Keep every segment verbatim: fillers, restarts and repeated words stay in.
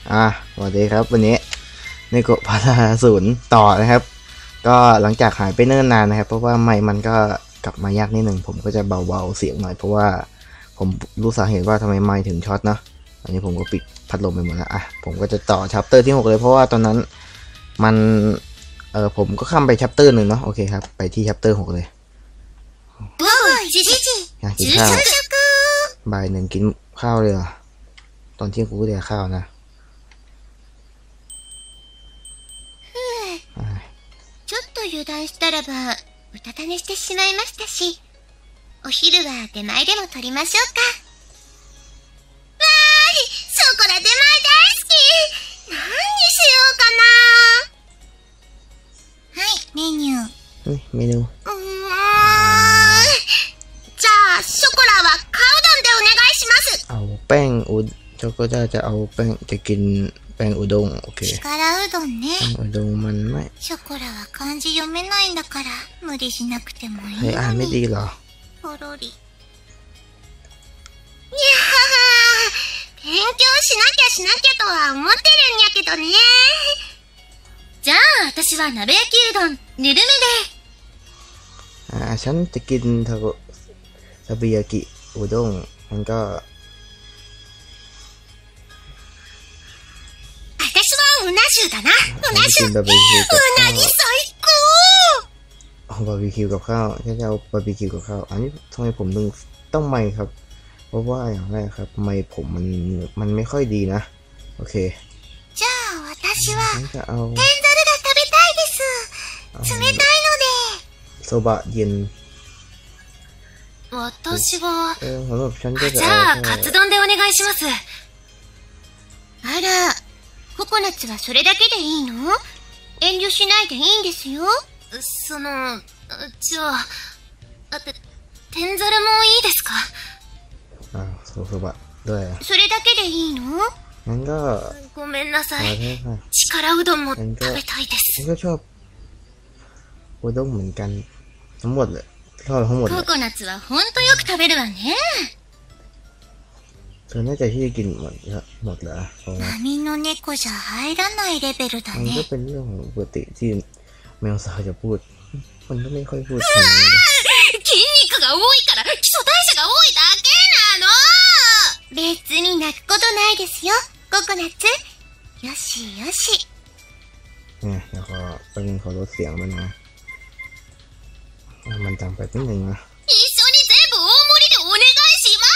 อ่ะสวัสดีครับวันนี้เนโกะพาราศูนย์ต่อนะครับก็หลังจากหายไปเนิ่นนานนะครับเพราะว่าไมค์มันก็กลับมายากนิดหนึ่งผมก็จะเบาๆเสียงหน่อยเพราะว่าผมรู้สาเหตุว่าทำไมไมค์ถึงช็อตเนาะอันนี้ผมก็ปิดพัดลมไปหมดแล้วอ่ะผมก็จะต่อชัปเตอร์ที่หกเลยเพราะว่าตอนนั้นมันเออผมก็ข้ามไปชัปเตอร์หนึ่งเนาะโอเคครับไปที่ชัปเตอร์หกเลยอยากกินข้าวบ่ายหนึ่งกินข้าวเลยเหรอตอนเที่ยงกูก็เดี๋ยวข้าวนะちょっと油断したらばうたた寝してしまいましたし、お昼は出前でも取りましょうか。わーい、ショコラ出前大好き。何にしようかな。はい、メニュー。 เฮ้ยเมนูうーん、じゃあショコラはカウドンでお願いします。 เอาแป้งอุดช็อกโกแลตจะเอาแป้งจะกินแป้งอุด้งโอเค力うどんね。 แป้งอุด้งมันไม่ショコラは漢字読めないんだから無理しなくてもいいเฮ้ยอ่านไม่のに。 ดีเหรอポロリ。いやー、勉強しなきゃしなきゃとは思ってるんやけどね。じゃあ私は鍋焼きうどんぬるめで。 อ่าฉันจะกินทาโกทาบิยากิอุด้งมันก็私はうな重だな。うな重。うบาร์บีคิวกับなข้าวぎ最高。 เอาบาร์บีคิวกับข้าวฉันจะเอาบาร์บีคิวกับข้าวอันนี้ทำไมผมต้องต้องไมค์ครับเพราะว่าอย่างแรกครับไมค์ผมมันมันไม่ค่อยดีนะโอเคじゃあ私はฉันจะเอา天ざるが食べたいです。冷たいので。 โซบะเย็น私はเออสำหรับฉันก็จะじเอาゃあカツ丼でお願いします。あら、ココナッツはそれだけでいいの？遠慮しないでいいんですよ。その、じゃあ、あて、天ざるもいいですか？ อ่าโซบะด้วยそれだけでいいの？ งั้นก็ごめんなさい。 ขอโทษค่ะ力うどんも食べたいでฉันす。 ก็ชอบอุด้งเหมือนกันทั้งหมดเลยชอบทั้งหมดเลยココナッツはほんとよく食べるわね。 เธอน่าจะที่กินหมดหมดแล้วเพราะว่า波の猫じゃ入らないレベルだมันก็ね。 เป็นเรื่องของปกติที่แมวสาวจะพูดมันก็ไม่ค่อยพูดคำนี้筋肉が多いから基礎代謝が多いだけなの。別に泣くことないですよ、ココナッツ。よしよし。 เนี่ยเดี๋ยวขอไปยินขอลดเสียงมันนะมันจำไปนิดนึงนะ一緒に全部大盛りでお願いします。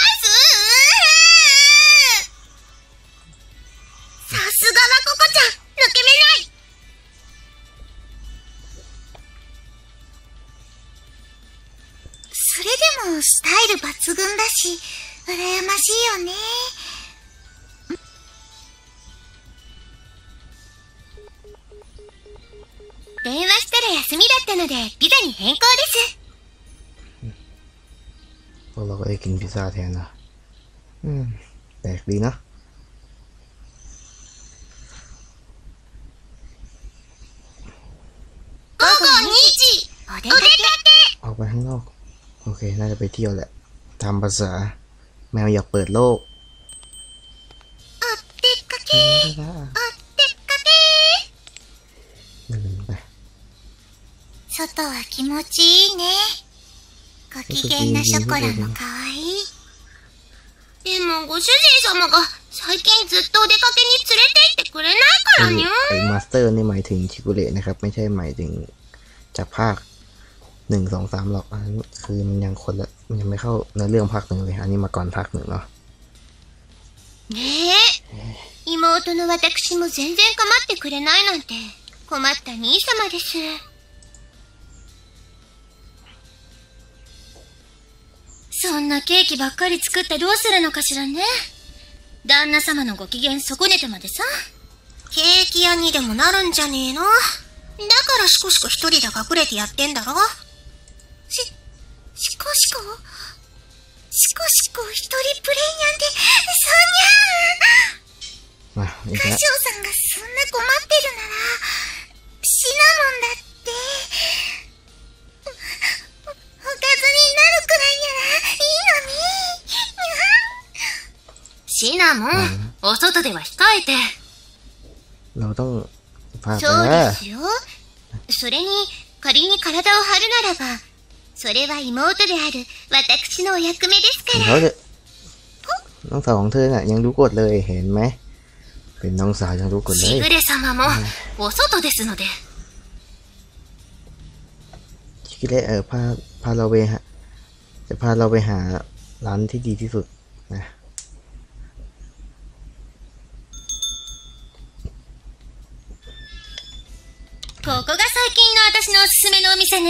さすがはココちゃん、抜け目ない。それでもスタイル抜群だし、羨ましいよね。電話したら休みだったのでピザに変更です。 พวกเราก็ได้กินพิซซ่าแทนนะอืมแปลกดีนะ午後にじお出かけ。 ออกไปข้างนอกโอเคน่าจะไปเที่ยวแหละตามภาษาแมวอยากเปิดโลกお出かけお出かけ。 เดินไป外は気持ちいいね。ご機嫌なショコラもかわいい。でもご主人様が最近ずっとお出かけに連れて行ってくれないからにゃ。 ไอ้มาสเตอร์นี่หมายถึงชิกุเระนะครับไม่ใช่หมายถึงจากภาคหนึ่งสองสามหรอกอันนี้คือมันยังคนละมันยังไม่เข้าในเรื่องภาคหนึ่งเลยอันนี้มาก่อนภาคหนึ่งเนาะねえ、妹の私も全然構ってくれないなんて困った兄様です。そんなケーキばっかり作ってどうするのかしらね。旦那様のご機嫌損ねてまでさ。ケーキ屋にでもなるんじゃねえの。だからシコシコ一人で隠れてやってんだろ。し、シコシコシコシコ一人プレイヤーで、そにゃー。 まあいいか大将さんがそんな困ってるなら、シナモンだって、お、おかずになるくらいならいいのに。シナモン、お外では控えて。 เราต้องพาไปそうでนะすよ。それに、仮に体を張るならば、それは妹である私のお役目ですかเขาら。 จะน้องสาวของเธอน่ะยังรู้กฎเลยเห็นไหมเป็นน้องสาวยังรู้กฎเลยしぐれ様も、お外ですので。 ชิกิเละเออพาพาเราไปฮะจะพาเราไปหาร้านที่ดีที่สุดนะここが最近の私のおすすめのお店ね。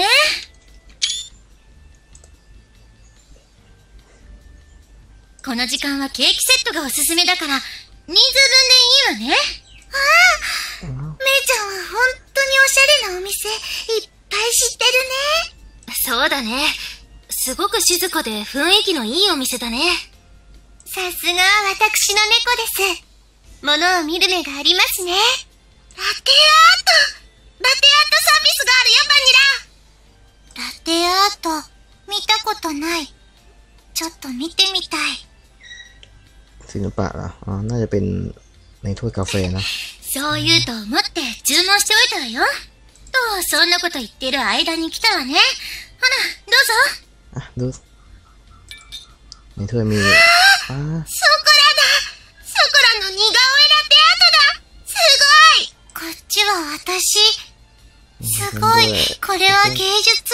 この時間はケーキセットがおすすめだから、人数分でいいわね。ああ、めいちゃんは本当におしゃれなお店、いっぱい知ってるね。そうだね。すごく静かで雰囲気のいいお店だね。さすが私の猫です。物を見る目がありますね。ラテアートラテアートサービスがあるよ、バニラ。ラテアート、見たことない。ちょっと見てみたい。 ศิลปะเหรออ๋อน่าจะเป็นในถ้วยกาแฟนะそう言うと思って注文しておいたわよ。と、そんなこと言ってる間に来たわね。ほら、どうぞ。 อ่ะดูในถ้วยมีอ่าソコラだ。ソコラの似顔絵ラテアートだ。すごい。こっちは私。すごい。これは芸術。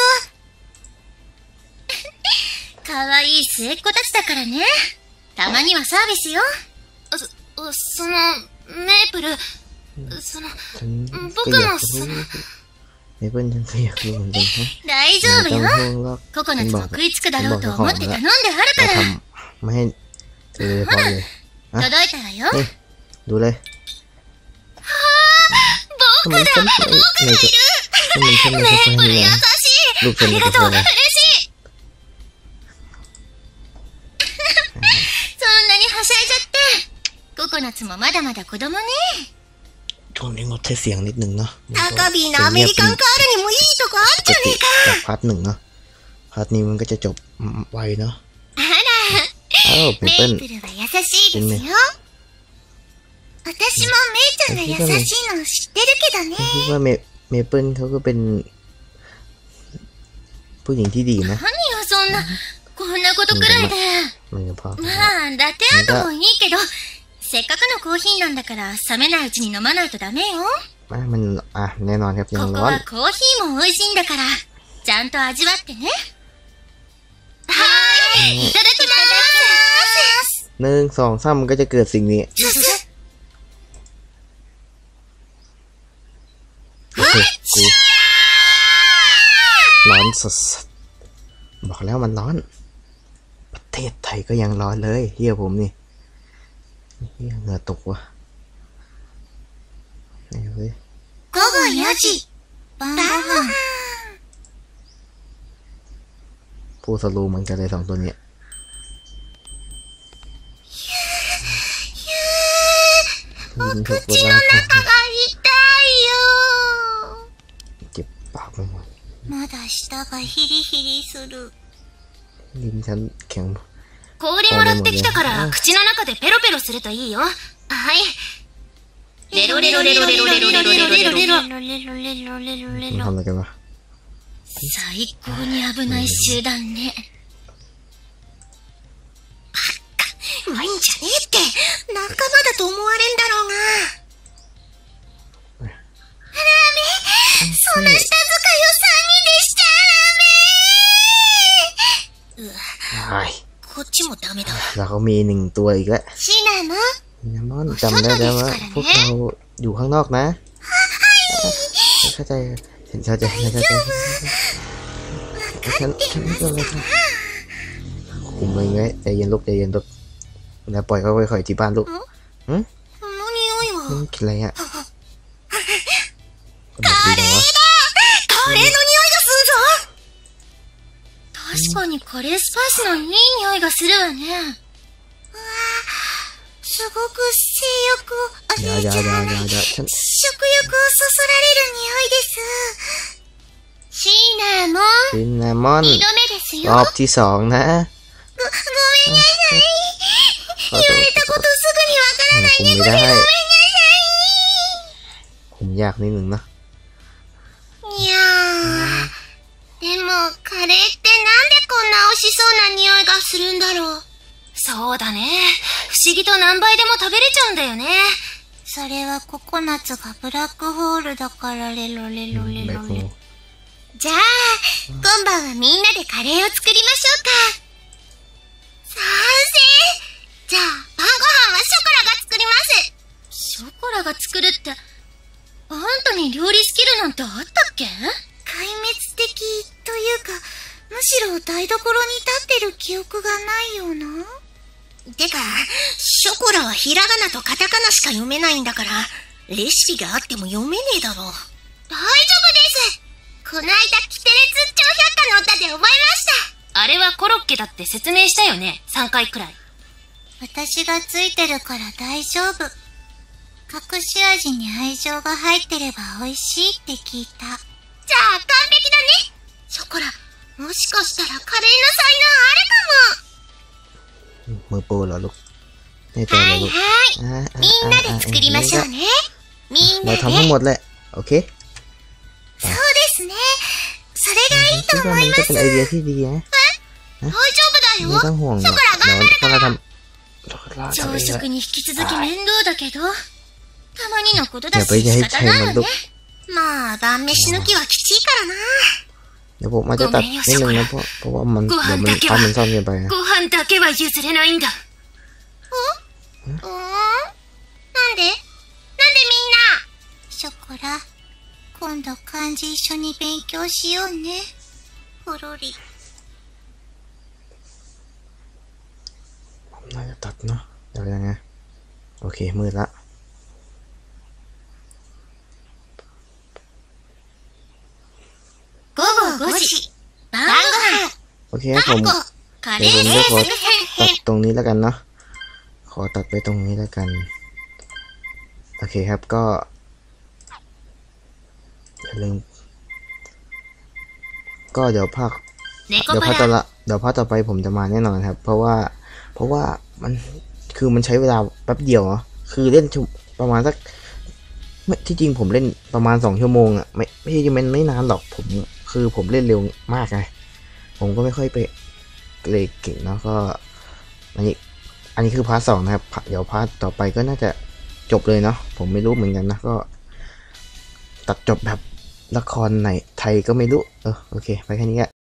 かわいい末っ子たちだからね。たまにはサービスよ。そ、その、メープル、その、僕もその、 メープルฉันก็อยากรู้เหมือนกันฮะ大丈夫よ。ココナッツも食いつくだろうと思って頼んであるから。 ไม่ให้เธอพอเลย届いたわよ。 ดูเลย僕だ、僕がいる。メープル優しい。ありがとう、嬉しい。そんなにはしゃいじゃって。ココナッツもまだまだ子供ね。 ช่วงนี้งดใช้เสียงนิดนึงเนาะ高ビーのアメリカンカールにもいいとこあんじゃねえか。 จากพาร์ทหนึ่งเนาะพาร์ทนี้มันก็จะจบไวเนาะあら、メープルは優しいですよ。私もメイちゃんが優しいの知ってるけどね。 คิดว่าเมเมเปิลเขาก็เป็นผู้หญิงที่ดีนะ何よそんなこんなことくらいで。まあラテアートもいいけど、せっかくのコーヒーなんだから冷めないうちに飲まないとダメよ。 まあมันอ่ะแน่นอนครับยังร้อนここはコーヒーも美味しいんだからちゃんと味わってね。はーい、いただきます。 หนึ่งสองสามมันก็จะเกิดสิ่งนี้โอเคกูร้อนสดๆบอกแล้วมันร้อนประเทศไทยก็ยังร้อนเลยเฮียผมนี่เฮียเหงื่อตกว่ะนี่เฮ้ย午後よじ晩ご飯พูดสโลว์เหมือนกันเลยสองตัวเนี้ยお口の中が痛いよ。 เจ็บปากไปหมดまだ舌がヒリヒリする。 ลิ้นฉันแข็ง氷もらってきたから口の中でペロペロするといいよ。はい。レロレロレロレロレロレロレロレロレロレロレロレロレロ。 ทำอะไรกันวะ最高に危ない集団ね。うまいんじゃねえって。仲間だと思われんだろうが。ダメ。そんな舌遣いを詐欺でしちゃダメ。うわ。 はいこっちもダメだ。 แล้วเขามีหนึ่งตัวอีกแล้วシナモン。 ナモンจำได้แล้วว่าพวกเราอยู่ข้างนอกนะเข้าใจฉันเข้าใจฉันเข้าใจฉันฉันไม่เป็นไรค่ะคุมเลยไงใจเย็นลูกใจเย็นลูกแล้วปล่อยเขาไปค่อยที่บ้านลูกหืมนี่คิดอะไรอ่ะカレーだ。カレーの匂いがするぞ。確かにカレースパイスのいい匂いがするわね。うわ、すごく性欲を、あれじゃない、食欲をそそられる匂いです。シナモン。 シナモン。 二度目ですよ。 รอบที่สองนะご、ごめんなさい。言われたことすぐにわからないね。ごめんなさい。 ผมยากนิดนึงนะいやー、でもカレーってなんでこんな美味しそうな匂いがするんだろう。そうだね。不思議と何倍でも食べれちゃうんだよね。それはココナッツがブラックホールだからレロレロレロレ。じゃあ、今晩はみんなでカレーを作りましょうか。賛成。じゃあ、晩ご飯はショコラが作ります。ショコラが作るって、あんたに料理スキルなんてあったっけ？壊滅的というか、むしろ台所に立ってる記憶がないような。てか、ショコラはひらがなとカタカナしか読めないんだから、レシピがあっても読めねえだろう。大丈夫です。こないだキテレツ超百科の歌で覚えました。あれはコロッケだって説明したよね、さんかいくらい。私がついてるから大丈夫。隠し味に愛情が入ってれば美味しいって聞いた。じゃあ完璧だね。ショコラ、もしかしたらカレーの才能あるかも。 มือโปรเหรอลูกแน่ใจเหรอลูกみんなで作りましょうね。みんなで。 เราทำทั้งหมดแหละโอเคそうですね。それがいいと思います。 เป็นไอเดียที่ดีนะ大丈夫だよ。 ไม่ต้องห่วงหรอกเราเราทำ朝食に引き続き面倒だけど、たまにのことだし仕方ないよね。まあ晩飯抜きはきついからな。 เดี๋ยวผมอาจจะตัดนิดนึงนะเพราะเพราะว่ามันเดี๋ยวมันทำมันซ่อนเกินไปนะご飯だけは譲れないんだ。ん？なんで？なんでみんな？ショコラ、今度漢字一緒に勉強しようね。ほろり。 น่าจะตัดเนาะเดี๋ยวยังไงโอเคมืดละ午後ごじ、晩ご飯。 โอเคครับผมเดี๋ยวผมจะขอตัดตรงนี้แล้วกันเนาะขอตัดไปตรงนี้แล้วกันโอเคครับก็อย่าลืมก็เดี๋ยวภาคเดี๋ยวภาคต่อละเดี๋ยวภาคต่อไปผมจะมาแน่นอนครับเพราะว่าเพราะว่ามันคือมันใช้เวลาแป๊บเดียวอ่ะคือเล่นประมาณสักไม่ที่จริงผมเล่นประมาณสองชั่วโมงอ่ะไม่ไม่ใช่มันไม่นานหรอกผมคือผมเล่นเร็วมากไงผมก็ไม่ค่อยไปเลยเก่งเนาะก็อันนี้อันนี้คือพาร์ทสองนะครับเดี๋ยวพาร์ทต่อไปก็น่าจะจบเลยเนาะผมไม่รู้เหมือนกันนะก็ตัดจบแบบละครไหนไทยก็ไม่รู้เออโอเคไปแค่นี้แหละ